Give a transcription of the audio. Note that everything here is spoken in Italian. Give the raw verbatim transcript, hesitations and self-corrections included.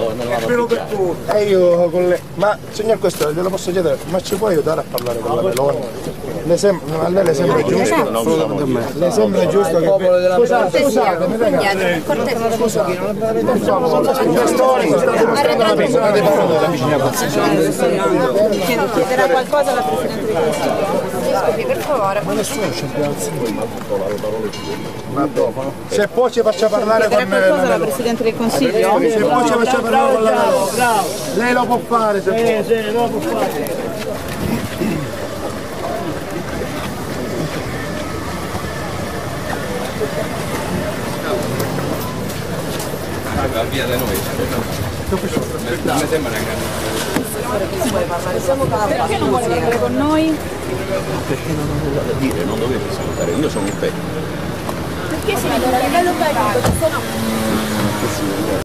E io con le... Ma signor Questore, glielo posso chiedere, ma ci può aiutare a parlare con la Meloni? Le sem... A lei le sembra giusto? Le sembra giusto che... Scusate, scusate, mi ragazzi. Scusate, per favore, Questori. Chiederà qualcosa alla Presidente del Consiglio? Scusi, per favore. Ma nessuno ci piazza. Se poi ci faccia parlare con me. Qualcosa alla Presidente del Consiglio? Se poi ci faccia parlare con la Meloni. Lei lo può fare, se può. Sì, sì, lo può fare. Via da noi. Mi sembra una grande. Perché non vuole parlare con noi? Perché non ho nulla da dire, non dovete salutare, io sono un pe. Perché si allora a livello pratico ci sono